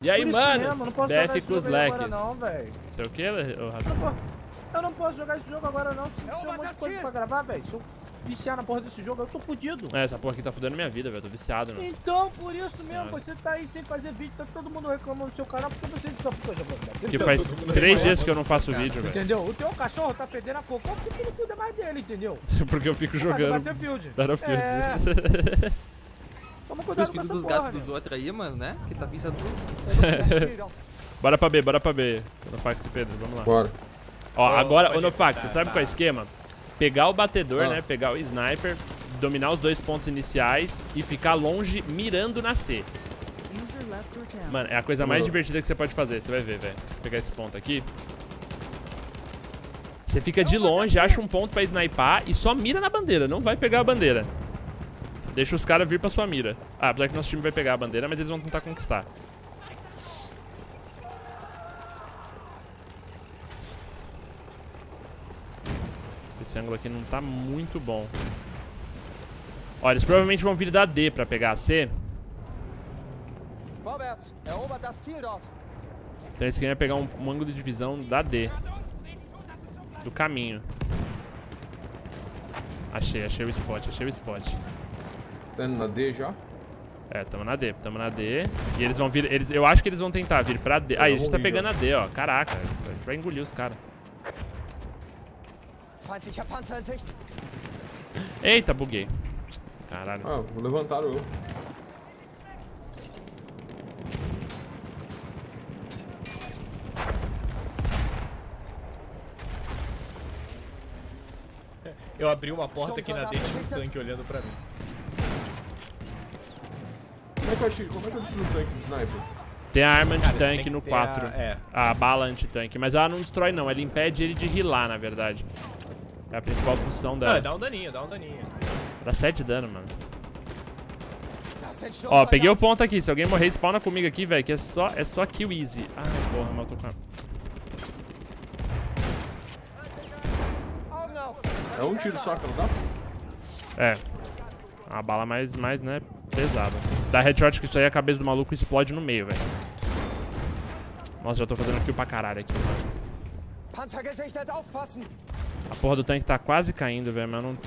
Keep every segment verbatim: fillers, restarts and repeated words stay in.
E aí, mano? B F com os leques. Não, velho. Sei o que, Rafa? Eu não posso jogar esse jogo agora não, se tem um monte de coisa pra gravar, velho. Se eu viciar na porra desse jogo, eu tô fudido. É, essa porra aqui tá fudendo minha vida, velho. Tô viciado, né? Então, por isso mesmo, você tá aí sem fazer vídeo, tá todo mundo reclamando do seu canal porque você só fica jogando. Porque faz três dias que eu não faço vídeo, velho. Entendeu? O teu cachorro tá fedendo a cocô porque tu não cuida mais dele, entendeu? Porque eu fico jogando Battlefield. Battlefield. É. Toma cuidado com essa dos porra, gatos dos outros aí, mano, né? Que tá pensando tudo. Bora pra B, bora pra B. Nofax e Pedro, vamos lá. Bora. Ó, Oh, agora, ô Nofax, tá, você sabe tá. qual é o esquema? Pegar o batedor, Ah. né? Pegar o sniper, dominar os dois pontos iniciais e ficar longe mirando na C. Mano, é a coisa mais Demorou. divertida que você pode fazer, você vai ver, velho. Vou pegar esse ponto aqui. Você fica de longe, acha um ponto pra snipar e só mira na bandeira, não vai pegar a bandeira. Deixa os caras vir pra sua mira. Ah, apesar que nosso time vai pegar a bandeira, mas eles vão tentar conquistar. Esse ângulo aqui não tá muito bom. Ó, eles provavelmente vão vir da D pra pegar a C. Então eles queriam pegar um, um ângulo de divisão da D. Do caminho. Achei, achei o spot, achei o spot. Tá indo na D já? É, tamo na D, tamo na D. E eles vão vir, eles, eu acho que eles vão tentar vir pra D. Aí, a gente tá pegando a D, ó. Caraca, a gente vai engolir os caras. Eita, buguei. Caralho. Ah, levantaram eu. Eu abri uma porta aqui na D, tinha um tanque olhando pra mim. Como é que eu tiro? Como é que eu destruo o tanque de sniper? Tem a arma Cara, anti-tanque tem que no ter quatro. a- é. A bala anti-tanque. Mas ela não destrói, não. Ela impede ele de healar, na verdade. É a principal função Ah, dela. dá um daninho, dá um daninho. Dá sete dano, mano. Ó, peguei o ponto aqui. Se alguém morrer, spawna comigo aqui, velho. Que é só, é só kill easy. Ai, porra, mas eu tô com a... É um tiro só que não dá? É. Uma bala mais, mais, né, pesada. Dá headshot que isso aí, a cabeça do maluco explode no meio, velho. Nossa, já tô fazendo kill pra caralho aqui, mano. A porra do tanque tá quase caindo, velho, mas eu não tô...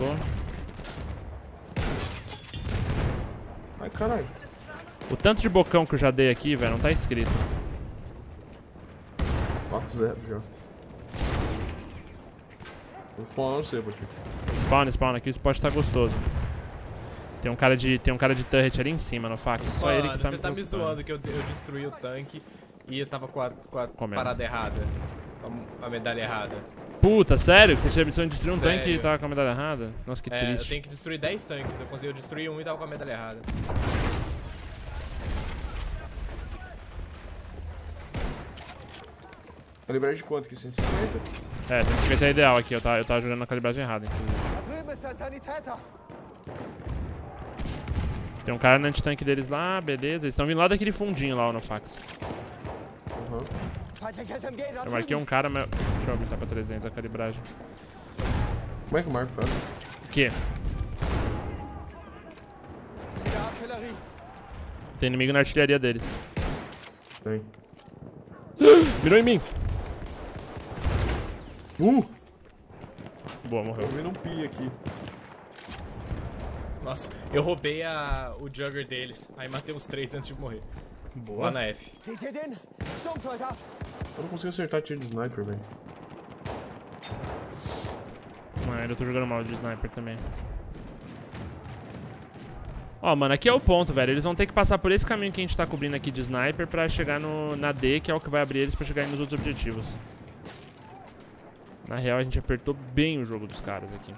Ai, caralho. O tanto de bocão que eu já dei aqui, velho, não tá escrito. quatro a zero já. Vou spawnar no C, aqui. Spawn, spawn aqui, o spot tá gostoso. Tem um cara de, tem um cara de turret ali em cima no fax. Só Mano, ele que tá você me tá me preocupando. zoando que eu, eu destruí o tanque e eu tava com a, com a Comendo. parada errada. A, a medalha errada. Puta, sério? Que você tinha a missão de destruir um tanque e Sério. tava com a medalha errada? Nossa, que É, eu triste. tenho que destruir dez tanques. Eu consegui destruir um e tava com a medalha errada. Calibragem de quanto aqui? cento e cinquenta? É, cento e cinquenta é ideal aqui. Eu tava, eu tava jogando na calibragem errada, inclusive. Tem um cara no anti-tanque deles lá, beleza. Eles estão vindo lá daquele fundinho lá, ó, no fax. Uhum. Eu marquei um cara, mas... Deixa eu aumentar pra trezentos a calibragem. Como é que eu marco, cara? O quê? Tem inimigo na artilharia deles. Tem. Mirou em mim! Uh! Boa, morreu. Eu vi num pi aqui. Nossa, eu roubei a, o Jugger deles. Aí matei os três antes de morrer. Boa. Lá na F. Eu não consigo acertar tiro de sniper, velho. Ah, ainda tô jogando mal de sniper também. Ó, mano, aqui é o ponto, velho. Eles vão ter que passar por esse caminho que a gente tá cobrindo aqui de sniper pra chegar no, na D, que é o que vai abrir eles pra chegar nos outros objetivos. Na real, a gente apertou bem o jogo dos caras aqui.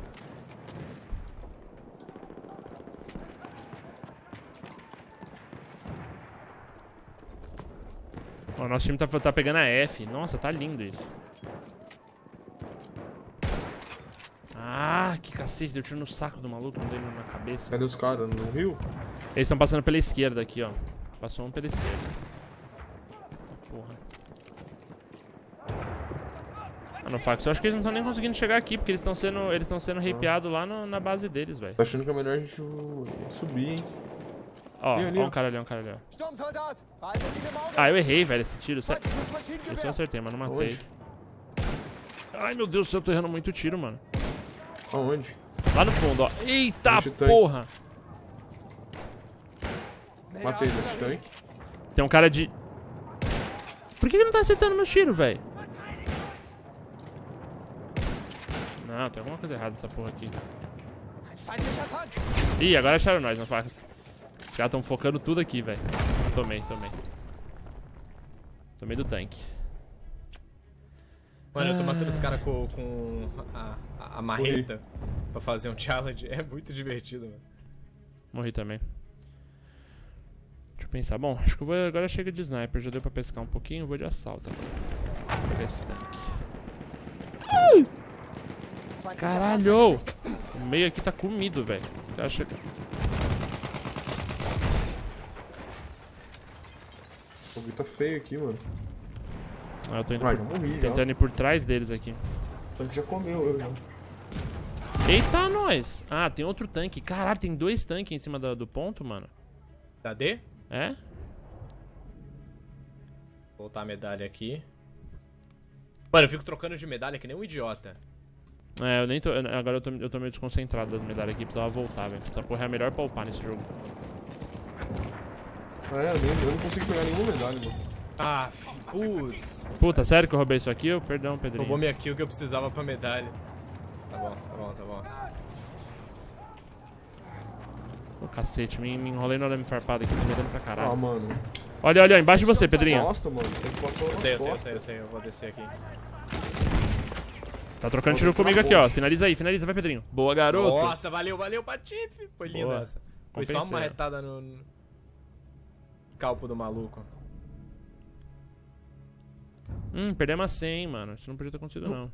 Ó, nosso time tá, tá pegando a F. Nossa, tá lindo isso. Ah, que cacete, deu tiro no saco do maluco, não deu na cabeça. Cadê os caras? No rio? Eles estão passando pela esquerda aqui, ó. Passou um pela esquerda. Porra. Ah, no fax, eu acho que eles não estão nem conseguindo chegar aqui, porque eles estão sendo, eles estão sendo rapeados lá no, na base deles, velho. Tô achando que é melhor a gente subir, hein? Ó, Ali, ali, ó ó. um cara ali, um cara ali, ó. Sturmsoldat! Beeilen Sie dem Auto! Ah, eu errei, velho, esse tiro. Sério. Das Esse eu Maschinengewehr! acertei, mas não matei. Onde? Ai, meu Deus do céu, eu tô errando muito tiro, mano. Aonde? Lá no fundo, ó. Eita Deixa o tanque. porra! Matei esse tanque. Tem um cara de... Por que ele não tá acertando meu tiro, velho? Não, tem alguma coisa errada nessa porra aqui. Ein feindlicher Tank! Ih, agora acharam nós nas facas. Os caras tão focando tudo aqui, velho. Tomei, tomei. Tomei do tanque. Mano, eu tô matando os caras com, com a, a, a marreta pra fazer um challenge. É muito divertido, mano. Morri também. Deixa eu pensar. Bom, acho que eu vou... Agora chega de sniper. Já deu pra pescar um pouquinho. Eu vou de assalto agora. Vou pegar esse tanque. Caralho! O meio aqui tá comido, velho. Os caras chegam... O bagulho tá feio aqui, mano. Ah, eu tô indo Vai, por... já morri, já. tentando ir por trás deles aqui. O tanque já comeu eu já. Eita, nós! Ah, tem outro tanque. Caralho, tem dois tanques em cima do, do ponto, mano. Da D? É? Voltar a medalha aqui. Mano, eu fico trocando de medalha que nem um idiota. É, eu nem tô... Agora eu tô, eu tô meio desconcentrado das medalhas aqui. Precisava voltar, velho. Essa porra é a melhor pra upar nesse jogo. Ah, é, eu, nem, eu não consigo pegar nenhuma medalha, mano. Ah, putz. Puta, sério que eu roubei isso aqui? Eu, perdão, Pedrinho. Roubou minha kill que eu precisava pra medalha. Tá bom, tá bom, tá bom. Ô, cacete, me, me enrolei no arame farpado aqui, tô me dando pra Ah, caralho. mano. Olha, olha, embaixo de você, Pedrinho. Nossa, mano. Tem que passar Eu sei, eu sei, eu sei, eu sei. Eu vou descer aqui. Tá trocando tiro comigo aqui, ó. Finaliza aí, finaliza, vai, Pedrinho. Boa, garoto. Nossa, valeu, valeu, Patife. Foi linda Boa. essa. Foi só Compensei. uma retada no... no calpo do maluco. Hum, perdemos a cem, mano. Isso não podia ter acontecido, não.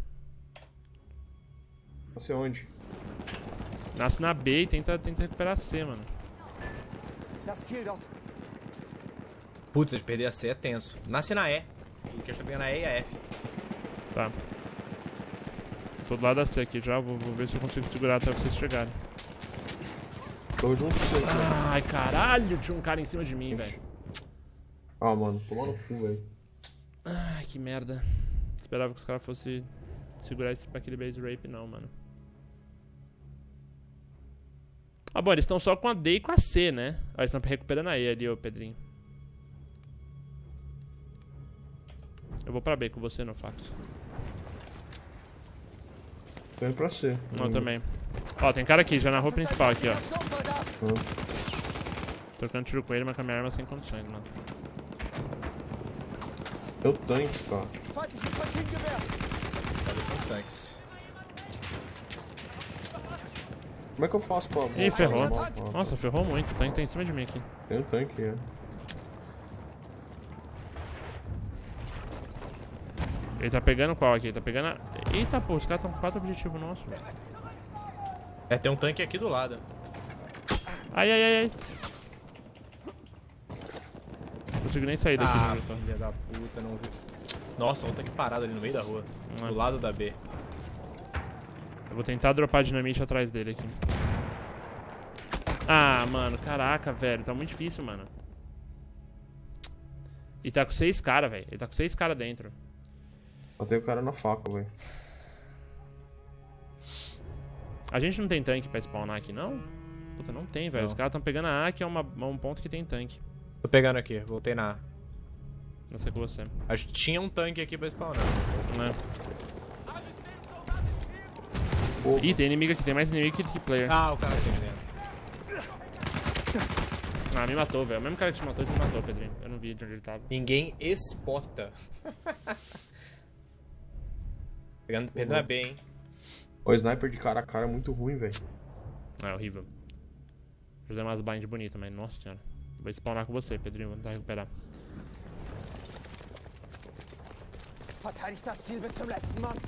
Você onde? Nasce na B e tenta, tenta recuperar a C, mano. Das Ziel dort! Putz, de perder a C é tenso. Nasce na E. E que eu estou pegando a E e a F. Tá. Tô do lado da C aqui já. Vou, vou ver se eu consigo segurar até vocês chegarem. Tô junto com você. cara. Ai, caralho. Tinha um cara em cima de mim, velho. Ah, mano. Toma no cu, velho. Ai, que merda. Esperava que os caras fossem segurar esse pra aquele base rape, não, mano. Ah, bom, eles estão só com a D e com a C, né? Ó, eles estão recuperando a E ali, ô Pedrinho. Eu vou pra B com você no fax. Tô indo pra C. Não, também. Ó, tem cara aqui, já na rua principal aqui, ó. Sturmsoldat! Trocando tiro com ele, mas com a minha arma sem condições, mano. Eu tanque, cara. Feindliches Maschinengewehr! Cadê esses tanques? Como é que eu faço pra... Ih, ferrou. Mal, mal. Nossa, ferrou muito. O tanque tá em cima de mim aqui. Tem um tanque, é. Ele tá pegando qual aqui? Ele tá pegando a... Eita, pô, os caras tão com quatro objetivos nossos. É, tem um tanque aqui do lado. Ai, ai, ai, ai. Não consigo nem sair daqui. Ah, onde eu tô. filha da puta, não vi. Nossa, um tanque parado ali no meio da rua. Ah. Do lado da B. Eu vou tentar dropar dinamite atrás dele aqui. Ah, mano, caraca, velho. Tá muito difícil, mano. E tá com seis caras, velho. Ele tá com seis caras dentro. Matei o cara na faca, velho. A gente não tem tanque pra spawnar aqui, não? Puta, não tem, velho. Não. Os caras tão pegando a A, que é uma, um ponto que tem tanque. Tô pegando aqui, voltei na A. Não sei com você. Acho que tinha um tanque aqui pra spawnar. Né? Pô, Ih, tem inimigo aqui. Tem mais inimigo que, que player. Ah, o cara aqui dentro. Ah, me matou, velho. O mesmo cara que te matou, te matou, Pedrinho. Eu não vi de onde ele tava. Ninguém espota. Pegando Pedro na B, hein? o sniper de cara a cara é muito ruim, velho. Ah, é horrível. Já dei umas bind bonitas, mas nossa senhora. Vou spawnar com você, Pedrinho. Vou tentar recuperar. Verteidigt das Ziel bis zum letzten Mann!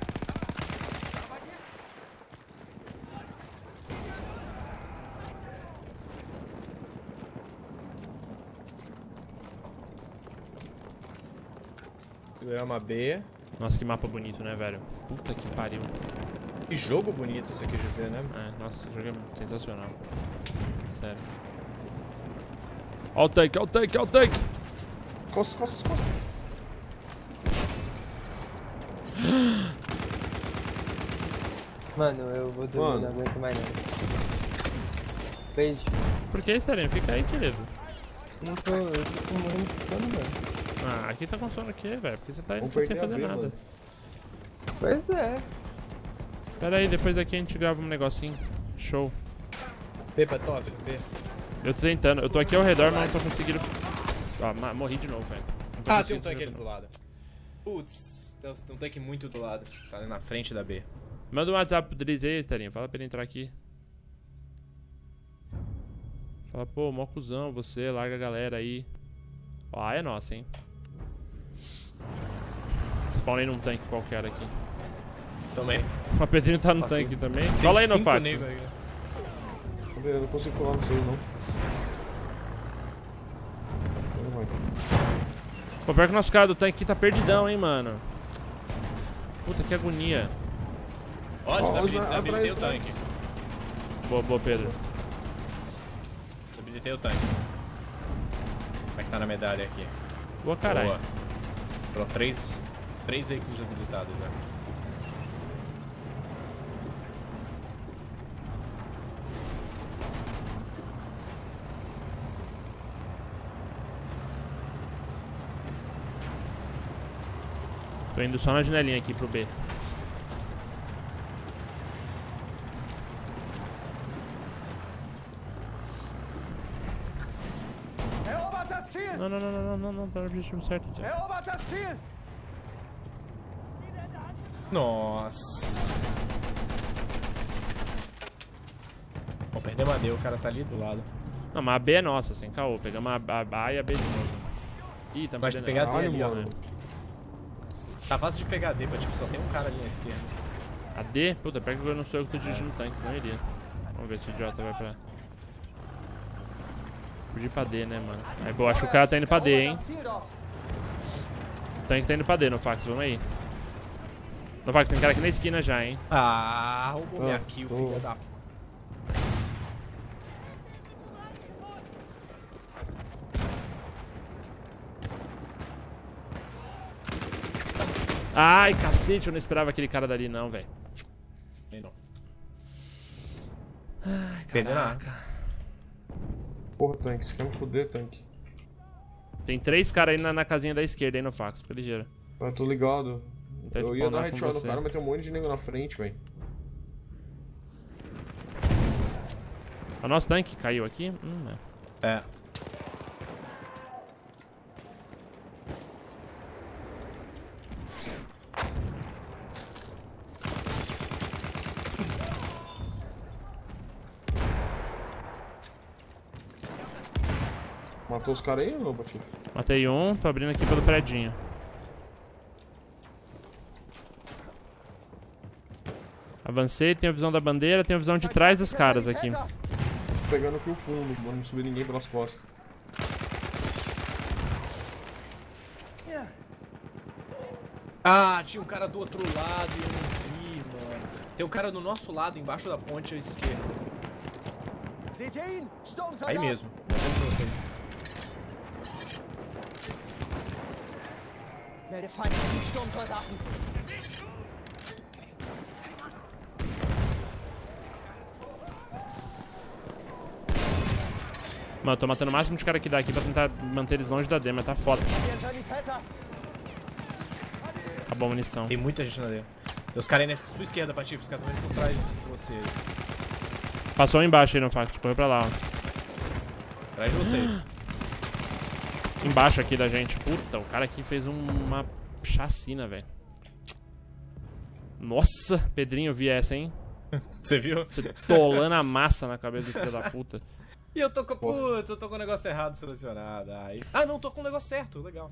Ganhou uma B. Nossa, que mapa bonito, né, velho? Puta que pariu. Que jogo bonito isso aqui, José, né? É, nossa, esse jogo é sensacional. Sério. Ó o tanque, ó o tanque, ó o tanque. Costas, costas, costas. Mano, eu vou dormir, Mano. não aguento mais não. Beijo. Por que, Sterling? Fica aí, querido. Não tô, eu tô morrendo de sono, mano. Ah, aqui tá com sono aqui, velho. Porque você tá aí Vamos sem perder a fazer B, nada. mano. Pois é. Pera aí, depois daqui a gente grava um negocinho. Show. B pra top, B. Eu tô tentando. Eu tô aqui ao redor, mas não tô conseguindo... Ó, ma- morri de novo, velho. Não tô Ah, tem um conseguindo tanque fazer ali do lado. Putz, tem um tanque muito do lado. Tá ali na frente da B. Manda um WhatsApp pro Driz aí, Sterling. Fala pra ele entrar aqui. Fala, pô, mó cuzão você, larga a galera aí. Ó, a é nossa, hein. Spawnei num tanque qualquer aqui. Também. O Pedrinho tá no Nossa, tanque tem- também. Tem Cola aí no cinco fato. nego aí. Cadê? Eu não consigo colar no seis, não. Não vai. Pô, pior que o nosso cara do tanque aqui tá perdidão, hein, mano. Puta, que agonia. Ó, Ó, desabilitei atrás, desabilitei o atrás. tanque. Boa, boa, Pedro. Desabilitei o tanque. Como é que tá na medalha aqui? Boa, caralho. Boa. Foram três, três veículos desabilitados já. Tô indo só na janelinha aqui pro B. Erobert das Ziel! Não, não, não, não, não, não, não, tá no objetivo certo já. Erobert das Ziel! Nossa. Vou perder uma D, o cara tá ali do lado. Não, mas a B é nossa, sem caô. Pegamos a, a, a e a B de novo. Ih, tá Mas perdendo. pegar D Caralho, ali, ó. mano. Tá fácil de pegar D, tipo, só tem um cara ali na esquerda. A D? Puta, pega que eu não sou eu que tô dirigindo o tanque, não iria. Vamos ver se o idiota vai pra... Podia ir pra D, né, mano? Aí, pô, acho que o cara tá indo pra D, hein? O tanque tá indo pra D no Fax, vamos aí. No Fax, tem cara aqui na esquina já, hein? Ah, roubou minha Ah, kill, tô. filho da... Ai, cacete, eu não esperava aquele cara dali não, velho. Nem não. Ai, Perdeu nada. caraca. Porra, tanque. Você quer me fuder, tanque? Tem três caras aí na, na casinha da esquerda aí no Fax, fica ligeiro. Eu tô ligado. Tá Eu ia dar spawnando com headshot no você. cara, mas tem um monte de nego na frente, velho. O nosso tanque caiu aqui? Hum, é. É. Matou os caras aí ou não, Patife? Matei um, tô abrindo aqui pelo predinho. Avancei, tenho a visão da bandeira, tenho a visão de trás dos caras aqui. Tô pegando aqui o fundo, pra não subir ninguém pelas costas. Ah, tinha um cara do outro lado e eu não vi, mano. Tem um cara do nosso lado, embaixo da ponte à esquerda. Seht ihr ihn? Sturmsoldat! Aí mesmo. Eu vou pra vocês. Melde feindlichen Sturmsoldaten! Mano, eu tô matando o máximo de cara que dá aqui pra tentar manter eles longe da D, mas tá foda. Wir Sanitäter! Acabou a munição. Tem muita gente na D. Tem os caras aí na sua esquerda, Patife. Os caras estão indo por trás de você. Passou um embaixo aí no Fax, correu pra lá, ó. Atrás de vocês. Embaixo aqui da gente. Puta, o cara aqui fez um- uma chacina, velho. Nossa, Pedrinho, eu vi essa, hein? Você viu? Você tolando a massa na cabeça do filho da puta. E eu tô com... Putz, eu tô com o negócio errado selecionado. Aí... Ah, não, tô com o negócio certo. Legal.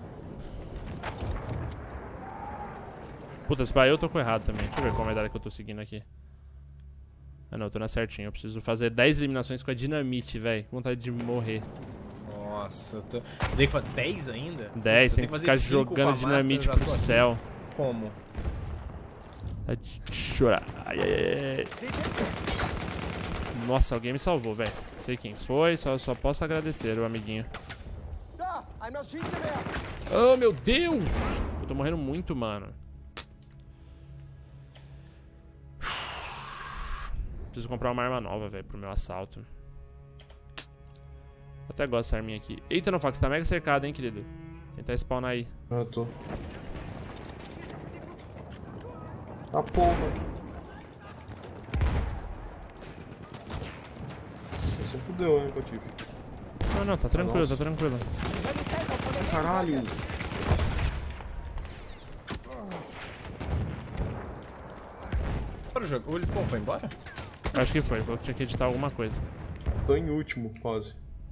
Puta, se vai eu tô com errado também. Deixa eu ver qual medalha que eu tô seguindo aqui. Ah não, eu tô na certinha. Eu preciso fazer dez eliminações com a dinamite, velho. Com vontade de morrer. Nossa, eu tô... Eu tenho que fazer dez ainda? dez, Putz, eu tem que fazer ficar cinco com a jogando massa, dinamite eu já pro tô aqui. céu. Nossa, alguém me salvou, velho. Sei quem foi, só, só posso agradecer o amiguinho. Da, ein Maschinengewehr. Oh, meu Deus! Eu tô morrendo muito, mano. Preciso comprar uma arma nova, velho, pro meu assalto. Eu até gosto dessa arminha aqui. Eita, não, Fox, tá mega cercado, hein, querido. Tentar spawnar aí. Ah, tô. Ah, porra. Você fudeu, hein, Patife. Não, não, tá tranquilo, Nossa. tá tranquilo. Caralho. Para o jogo. O Lipão foi embora? Acho que foi, eu tinha que editar alguma coisa. Tô em último, quase.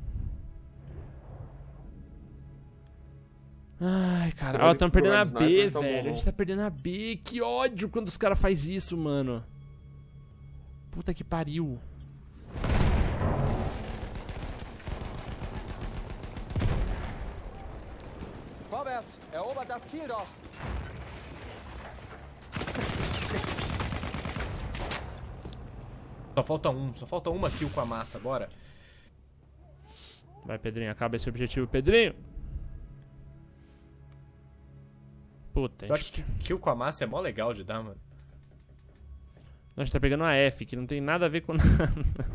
Ai, cara. Eu Ó, vou tamo ter que perdendo a jogar B, sniper, tá bom, velho. A não. gente tá perdendo a B. Que ódio quando os caras fazem isso, mano. Puta que pariu. Vorwärts, erobert das Ziel dort. Só falta um. Só falta uma kill com a massa, bora. Vai, Pedrinho, acaba esse objetivo, Pedrinho. Puta, Eu a acho gente... que kill com a massa é mó legal de dar, mano. Não, a gente tá pegando a F, que não tem nada a ver com nada.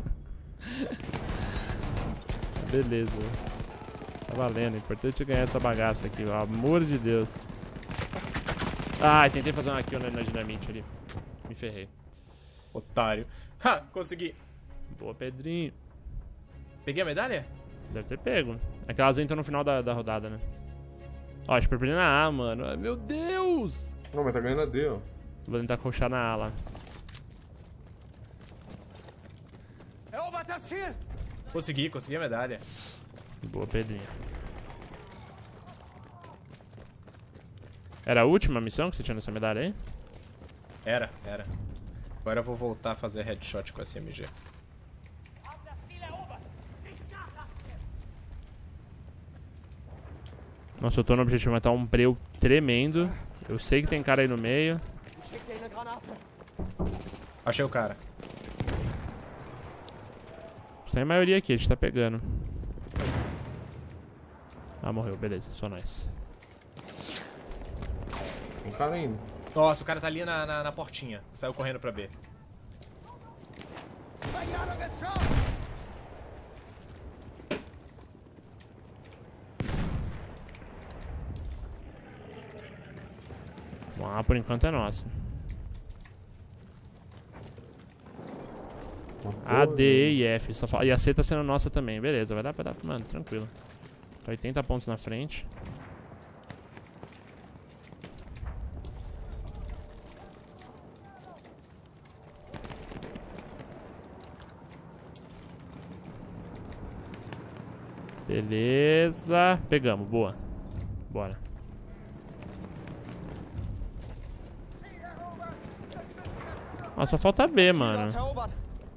Beleza. Tá valendo, é importante ganhar essa bagaça aqui, pelo amor de Deus. Ah, tentei fazer uma kill na, na dinamite ali. Me ferrei. Otário. Ha! Consegui. Boa, Pedrinho. Peguei a medalha? Deve ter pego. É que elas entram no final da, da rodada, né? Ó, a gente tá perdendo a A, mano. Ai, meu Deus! Não, mas tá ganhando a D, ó. Vou tentar coxar na A lá. Erobert das Ziel. Consegui, consegui a medalha. Boa, Pedrinho. Era a última missão que você tinha nessa medalha aí? Era, era. Agora eu vou voltar a fazer headshot com a S M G. Nossa, eu tô no objetivo matar um breu tremendo. Eu sei que tem cara aí no meio. Ich schick dir eine Granate. Achei o cara. Tem a maioria aqui, a gente tá pegando. Ah, morreu, beleza, só nós. Tem cara indo. Nossa, o cara tá ali na, na, na portinha. Saiu correndo pra B. Verjährung ist schon. Bom, A por enquanto é nossa. A, D, E e F. Só fala... E a C tá sendo nossa também. Beleza, vai dar pra dar. Mano, tranquilo. Tá oitenta pontos na frente. Beleza. Pegamos, boa. Bora. Ó, só falta B, mano. Ziel dort erobert.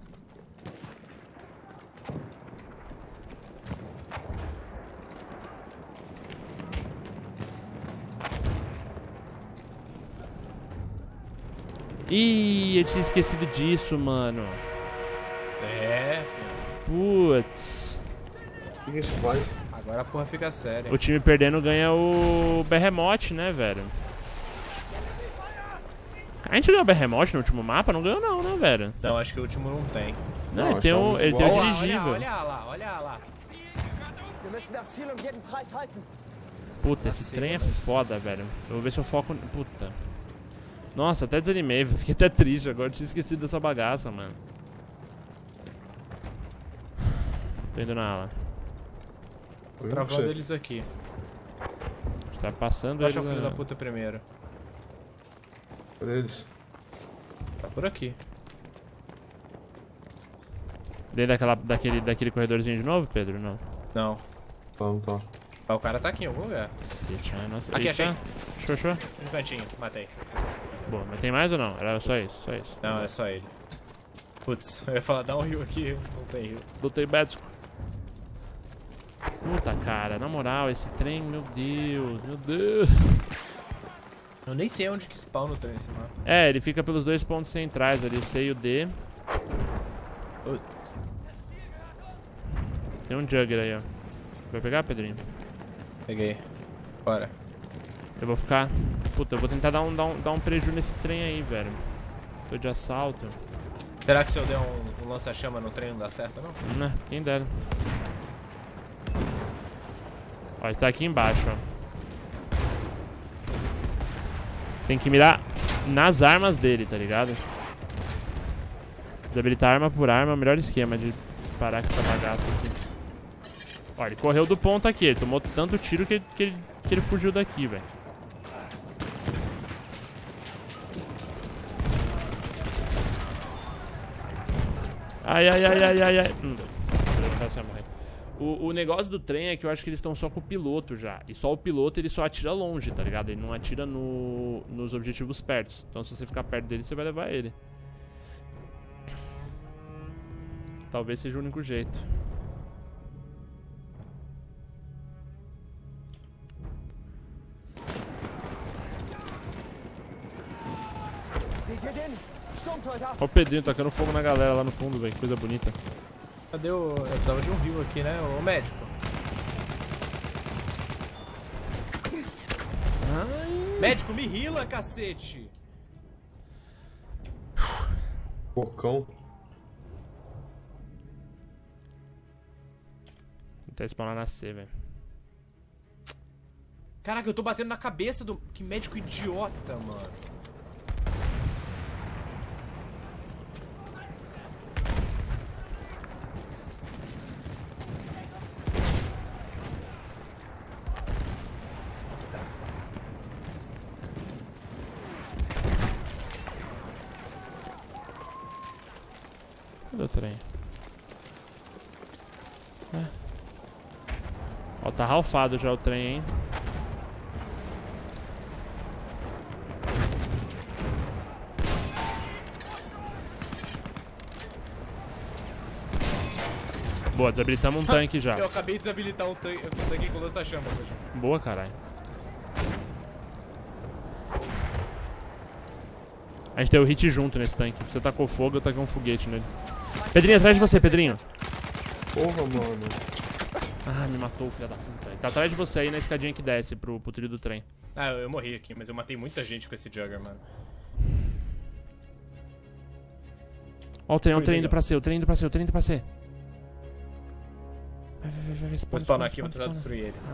Ih, eu tinha esquecido disso, mano. É, filho. Putz. O que que isso faz? Agora a porra fica séria. O time perdendo ganha o Behemoth, né, velho? A gente ganhou o Behemoth no último mapa? Não ganhou não, né, velho? Não, acho que o último não tem. Não, Não, ele tem acho que um, é ele um tem um Olha lá, dirigível. olha lá, olha lá. Wir müssen das Ziel um jeden Preis halten. Puta, esse trem é foda, velho. Eu vou ver se eu foco... Puta. Nossa, até desanimei, velho. Fiquei até triste agora. Tinha esquecido dessa bagaça, mano. Tô indo na ala. Tô travando eles aqui. A gente tá passando Deixa o eles, filho né? da puta primeiro. Cadê eles? Tá por aqui. Dentro daquela, daquele, daquele corredorzinho de novo, Pedro? Não. Não. Tá, não tá. Ah, o cara tá aqui em algum lugar. Cacete, ai, nossa. Aqui, Eita. achei. Show, show. No cantinho, matei. Boa, mas tem mais ou não? Era só isso, só isso. Não, é só ele. Putz, eu ia falar, dá um rio aqui. Não tem rio. Lutei Bético. Puta, cara, na moral, esse trem, meu Deus, meu Deus. Eu nem sei onde que spawna o trem esse mapa. É, ele fica pelos dois pontos centrais ali, o C e o D. Puta. Tem um Jugger aí, ó. Vai pegar, Pedrinho? Peguei. Bora. Eu vou ficar... Puta, eu vou tentar dar um, dar um, dar um preju nesse trem aí, velho. Tô de assalto. Será que se eu der um, um lança-chama no trem não dá certo, não? Não, quem dera. Ó, ele tá aqui embaixo, ó. Tem que mirar nas armas dele, tá ligado? Desabilitar arma por arma é o melhor esquema de parar com essa bagaça aqui. Ó, ele correu do ponto aqui. Ele tomou tanto tiro que, que, ele, que ele fugiu daqui, velho. Ai, ai, ai, ai, ai, ai. Hum, o, o negócio do trem é que eu acho que eles estão só com o piloto já. E só o piloto ele só atira longe, tá ligado? Ele não atira no, nos objetivos perto. Então se você ficar perto dele, você vai levar ele. Talvez seja o único jeito. Olha o Pedrinho tacando fogo na galera lá no fundo, velho. Que coisa bonita. Cadê o... Eu precisava de um rio aqui, né? O médico. Ai. Médico, me rila, cacete! Bocão. Tá spawnando na C, velho. Caraca, eu tô batendo na cabeça do... Que médico idiota, mano. Cadê o trem? É. Ó, tá ralfado já o trem, hein? Boa, desabilitamos um tanque já. Eu acabei de desabilitar um tanque, um tanque com lança-chama. Boa, caralho. A gente tem o hit junto nesse tanque. Você tacou fogo, eu taquei um foguete nele. Pedrinho, atrás de você, Pedrinho. Porra, mano. Ah, me matou, filho da puta. Ele tá atrás de você aí na escadinha que desce pro, pro trilho do trem. Ah, eu, eu morri aqui, mas eu matei muita gente com esse Jugger, mano. Ó o trem, ó o trem indo pra C, o trem indo pra C, o trem indo pra C. Vai, vai, vai, vai, vai. Vou spawnar aqui, vou tentar destruir ele.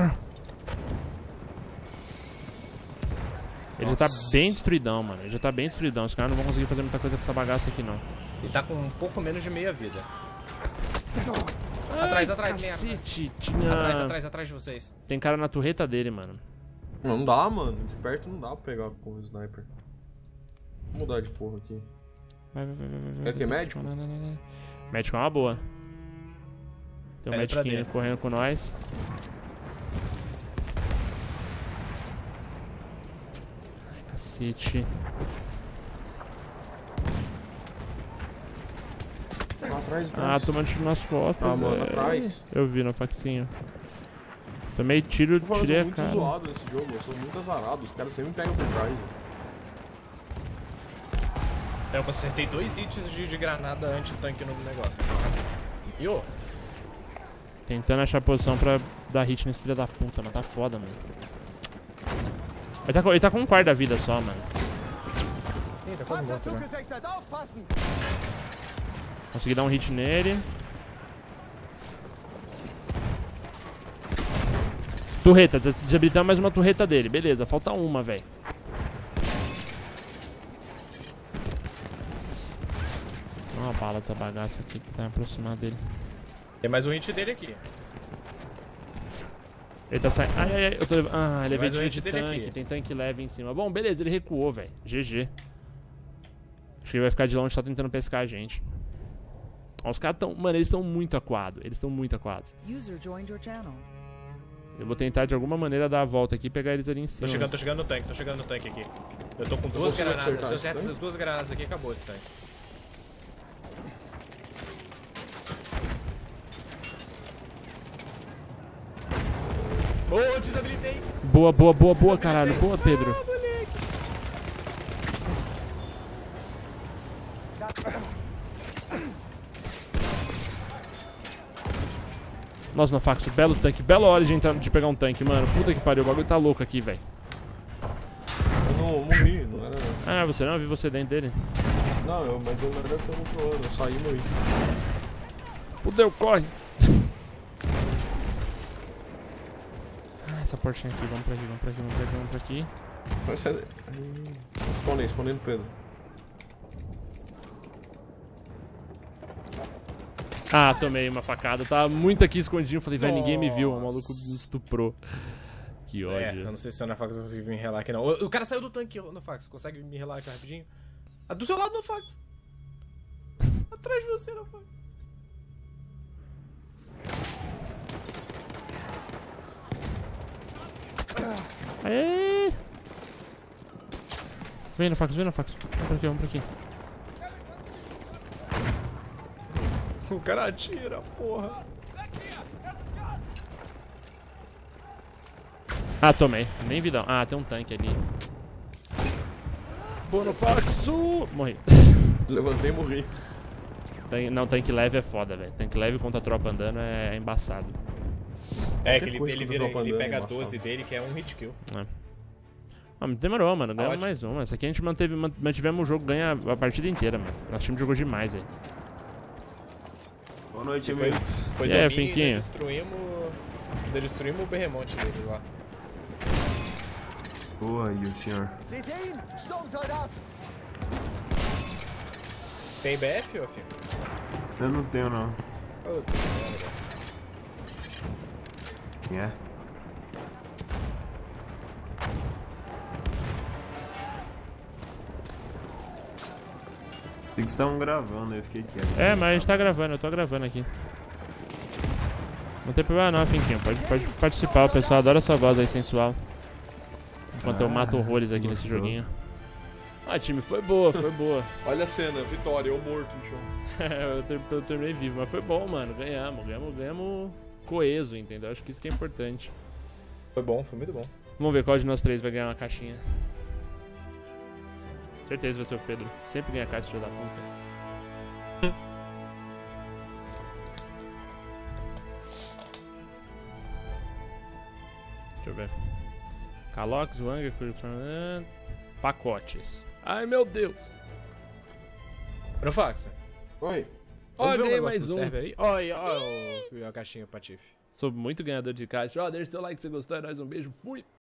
Ele já tá bem destruidão, mano. Ele já tá bem destruidão. Os caras não vão conseguir fazer muita coisa com essa bagaça aqui, não. Ele tá com um pouco menos de meia vida. Atrás, atrás, merda. Cacete, tinha... Atrás, atrás, atrás de vocês. Tem cara na turreta dele, mano. Não, não dá, mano. De perto não dá pra pegar a porra do sniper. Vou mudar de porra aqui. Vai, vai, vai, vai, vai. Quer que é médico? Não, não, não, não. Médico é uma boa. Tem um É, mediquinho correndo com nós. Ai, cacete. Lá atrás, Ah, atrás. tomando tiro nas costas. Ah, mano, velho. atrás. Eu vi no faxinho. Tomei tiro, Eu falo, eu tirei sou a muito cara. zoado nesse jogo, eu sou muito azarado. Os caras sempre me pegam por trás. Eu acertei dois hits de, de granada anti-tanque no negócio. E ô? Tentando achar posição pra dar hit nesse filho da puta, mas tá foda, mano. Ele tá, com- ele tá com um quarto da vida só, mano. Ih, tá quase morto, né? Consegui dar um hit nele. Turreta, des- desabilitamos mais uma turreta dele. Beleza, falta uma, velho. Dá uma bala dessa bagaça aqui que tá aproximado dele. Tem mais um hit dele aqui. Ele tá saindo. Ai, ai, ai, eu tô levando. Ah, ele é Mais um veio de hit dele tanque. aqui. Tem tanque leve em cima. Bom, beleza, ele recuou, velho. G G. Acho que ele vai ficar de longe só tentando pescar a gente. Ó, os caras tão. Mano, eles estão muito acuados. Eles estão muito acuados. User joined your channel. Eu vou tentar de alguma maneira dar a volta aqui e pegar eles ali em cima. Tô chegando, tô chegando no tanque, tô chegando no tanque aqui. Eu tô com duas consigo granadas. acertar Se eu esse acerto tanque? essas duas granadas aqui, acabou esse tanque. Oh, desabilitei! Boa, boa, boa, boa, caralho. Boa, Pedro. Nossa, Nofax, belo tanque. Bela hora de, entrar, de pegar um tanque, mano. Puta que pariu, o bagulho tá louco aqui, velho. Eu não morri, não era... Ah, você não? Eu vi você dentro dele. Não, eu, mas eu não era pelo outro lado, eu saí e morri. Fudeu, corre. Ah, essa portinha aqui, vamos pra aqui, vamos pra aqui, vamos pra aqui, vamos pra aqui. Vai sair... Spawnei, spawnei no Pedro. Ah, tomei uma facada. Tava muito aqui escondidinho. Falei, velho, ninguém me viu. O maluco me estuprou. Que ódio. É, eu não sei se o Nofax vai conseguir me relar aqui não. O, o cara saiu do tanque, Nofax. Consegue me relar aqui rapidinho? Ah, do seu lado, Nofax. Atrás de você, Nofax. Aê! Vem, Nofax, vem, Nofax. Vamos pra aqui, vamos pra aqui. O cara atira, porra. Ah, tomei. Nem vidão. Ah, tem um tanque ali. Bonofaxo! Morri. Levantei e morri. Tanque, não, tanque leve é foda, velho. Tanque leve contra a tropa andando é, é embaçado. É, que Qualquer ele, coisa ele, que vira, eu tô ele andando, pega a embaçado. doze dele, que é um hit kill. É. Ah, mas demorou, mano. Ganhamos Ótimo. mais uma. Essa aqui a gente manteve, mantivemos o jogo, ganha a partida inteira, mano. Nosso time jogou demais, velho. Boa noite, Foi, amigo. foi E aí, domínio, Finquinho? ainda destruímos, ainda destruímos o berremonte dele lá. Boa, e o senhor? Seht ihr ihn? Sturmsoldat! Tem B F, ô filho? Eu não tenho, não. Oh, É? Vocês estavam gravando, eu fiquei quieto. É, mas a gente tá gravando, eu tô gravando aqui. Não tem problema não, Finquinho. Pode, pode participar, o pessoal adora sua voz aí sensual. Enquanto eu mato horrores aqui nesse gostoso. joguinho. Ah, time, foi boa, foi boa. Olha a cena, vitória, eu morto no chão. eu, ter, eu terminei vivo, mas foi bom, mano. Ganhamos, ganhamos, ganhamos coeso, entendeu? Acho que isso que é importante. Foi bom, foi muito bom. Vamos ver qual de nós três vai ganhar uma caixinha. Certeza vai ser o Pedro. Sempre ganha caixa, filho da puta. Deixa eu ver. Calox, Wanger, Curifran... Pacotes. Ai, meu Deus. Profax, Oi. vamos ver Olha um aí, negócio mais do um. server aí? Olha, olha a caixinha, Patife. Sou muito ganhador de caixa. Ó, deixa o seu like se você gostou. É nóis, um beijo. Fui.